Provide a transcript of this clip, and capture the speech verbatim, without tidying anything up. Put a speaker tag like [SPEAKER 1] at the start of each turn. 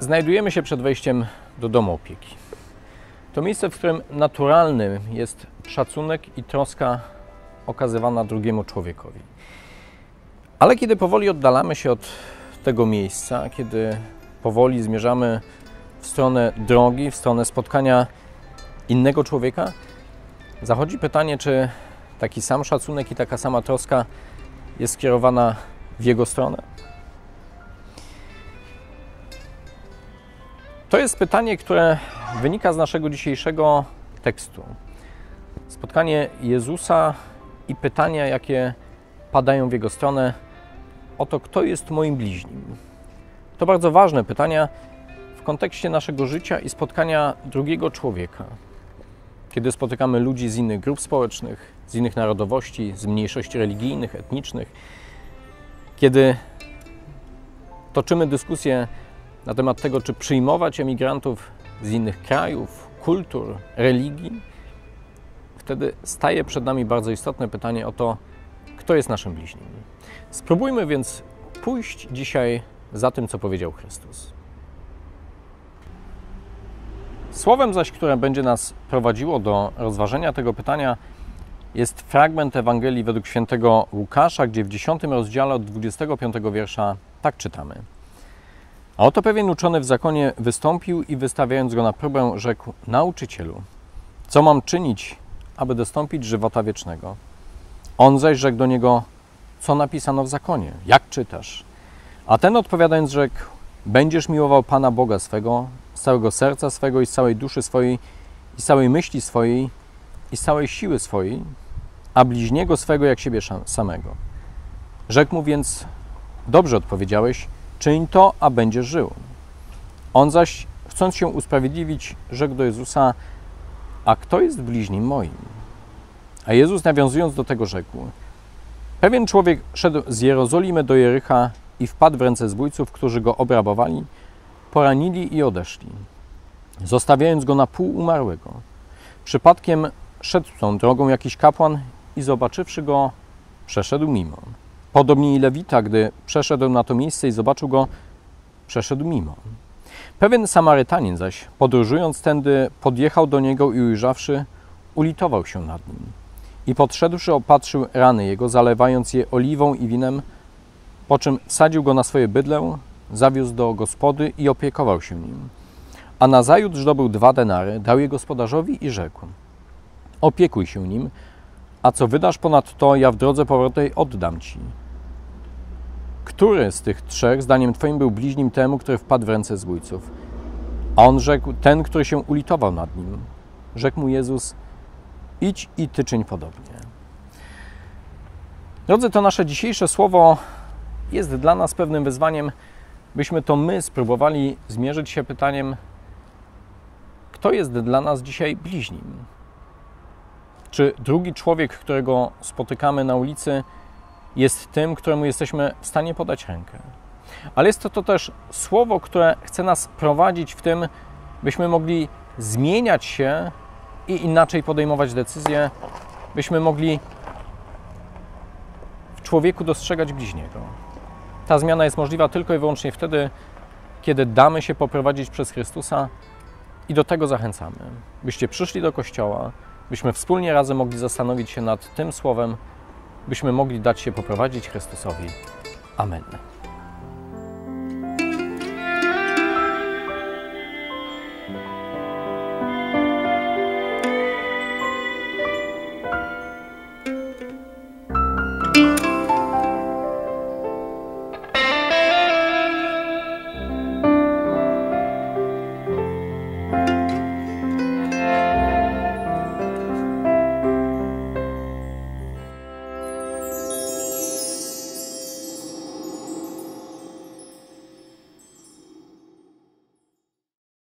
[SPEAKER 1] Znajdujemy się przed wejściem do domu opieki. To miejsce, w którym naturalnym jest szacunek i troska okazywana drugiemu człowiekowi. Ale kiedy powoli oddalamy się od tego miejsca, kiedy powoli zmierzamy w stronę drogi, w stronę spotkania innego człowieka, zachodzi pytanie, czy taki sam szacunek i taka sama troska jest skierowana w jego stronę? To jest pytanie, które wynika z naszego dzisiejszego tekstu. Spotkanie Jezusa i pytania, jakie padają w Jego stronę, o to, kto jest moim bliźnim. To bardzo ważne pytania w kontekście naszego życia i spotkania drugiego człowieka. Kiedy spotykamy ludzi z innych grup społecznych, z innych narodowości, z mniejszości religijnych, etnicznych, kiedy toczymy dyskusję na temat tego, czy przyjmować emigrantów z innych krajów, kultur, religii, wtedy staje przed nami bardzo istotne pytanie o to, kto jest naszym bliźnim. Spróbujmy więc pójść dzisiaj za tym, co powiedział Chrystus. Słowem zaś, które będzie nas prowadziło do rozważenia tego pytania, jest fragment Ewangelii według świętego Łukasza, gdzie w dziesiątym rozdziale od dwudziestego piątego wiersza tak czytamy. A oto pewien uczony w zakonie wystąpił i wystawiając go na próbę, rzekł: Nauczycielu, co mam czynić, aby dostąpić żywota wiecznego? On zaś rzekł do niego: co napisano w zakonie? Jak czytasz? A ten odpowiadając rzekł: będziesz miłował Pana Boga swego, z całego serca swego i z całej duszy swojej, i z całej myśli swojej, i z całej siły swojej, a bliźniego swego jak siebie samego. Rzekł mu więc: dobrze odpowiedziałeś, czyń to, a będziesz żył. On zaś, chcąc się usprawiedliwić, rzekł do Jezusa: a kto jest bliźnim moim? A Jezus, nawiązując do tego, rzekł: pewien człowiek szedł z Jerozolimy do Jericha i wpadł w ręce zbójców, którzy go obrabowali, poranili i odeszli, zostawiając go na pół umarłego. Przypadkiem szedł tą drogą jakiś kapłan i zobaczywszy go, przeszedł mimo. Podobnie i Lewita, gdy przeszedł na to miejsce i zobaczył go, przeszedł mimo. Pewien Samarytanin zaś, podróżując tędy, podjechał do niego i ujrzawszy, ulitował się nad nim. I podszedłszy, opatrzył rany jego, zalewając je oliwą i winem, po czym wsadził go na swoje bydlę, zawiózł do gospody i opiekował się nim. A nazajutrz zdobył dwa denary, dał je gospodarzowi i rzekł: opiekuj się nim, a co wydasz ponad to, ja w drodze powrotnej oddam ci. Który z tych trzech, zdaniem twoim, był bliźnim temu, który wpadł w ręce zbójców? A on rzekł: ten, który się ulitował nad nim. Rzekł mu Jezus: idź i ty czyń podobnie. Drodzy, to nasze dzisiejsze słowo jest dla nas pewnym wyzwaniem, byśmy to my spróbowali zmierzyć się pytaniem, kto jest dla nas dzisiaj bliźnim? Czy drugi człowiek, którego spotykamy na ulicy, jest tym, któremu jesteśmy w stanie podać rękę? Ale jest to, to też słowo, które chce nas prowadzić w tym, byśmy mogli zmieniać się i inaczej podejmować decyzje, byśmy mogli w człowieku dostrzegać bliźniego. Ta zmiana jest możliwa tylko i wyłącznie wtedy, kiedy damy się poprowadzić przez Chrystusa i do tego zachęcamy. Byście przyszli do Kościoła, byśmy wspólnie razem mogli zastanowić się nad tym słowem, byśmy mogli dać się poprowadzić Chrystusowi. Amen.